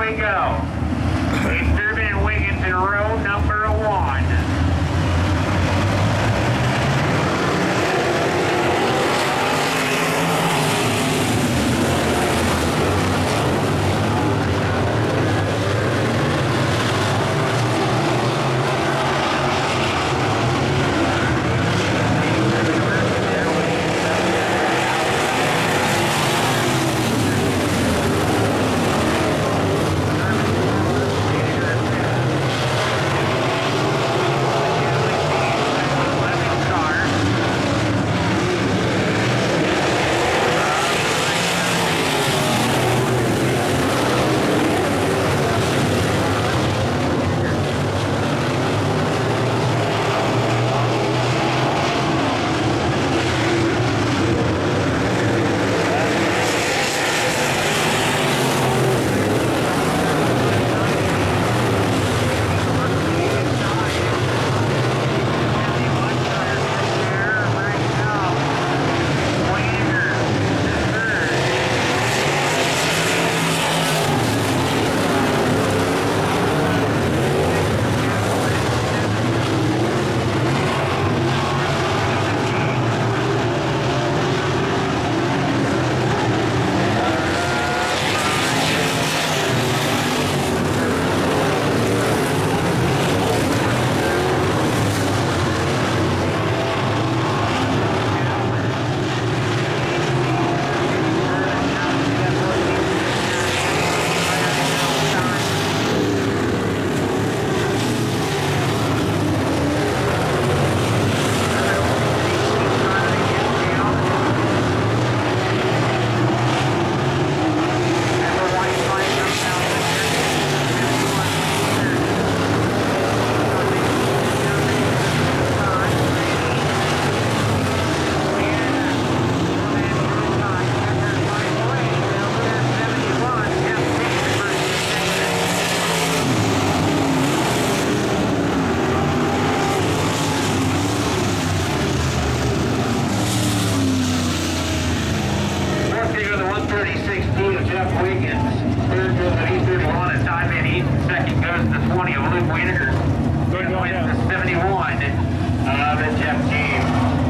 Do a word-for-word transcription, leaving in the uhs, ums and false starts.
we go. Eastern and Wiggins in row number one. Third goes to E thirty-one at time in East. Second goes to twenty of Luke Wiener. Third wins to seventy-one of the Jeff team.